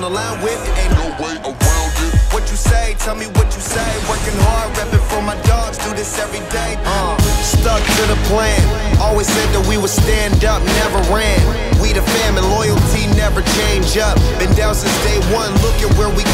the line with, ain't no way around it. What you say, tell me what you say. Working hard, repping for my dogs, do this every day. Stuck to the plan, always said that we would stand up, never ran. We the fam and loyalty never change up. Been down since day one, look at where we